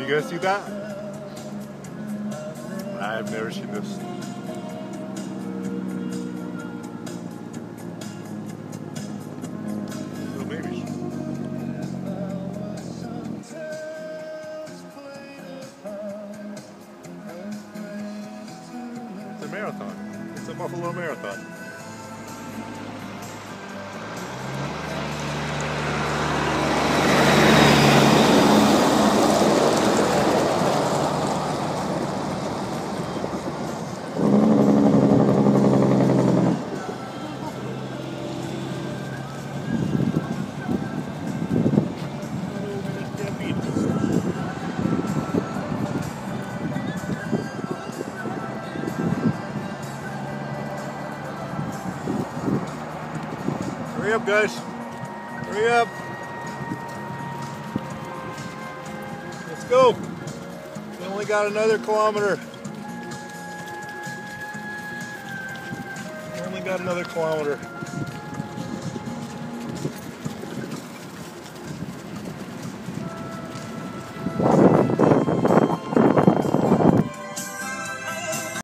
you guys see that? I've never seen this. Well, maybe. It's a marathon. It's a Buffalo Marathon. Hurry up, guys. Hurry up. Let's go. We only got another kilometer. We only got another kilometer.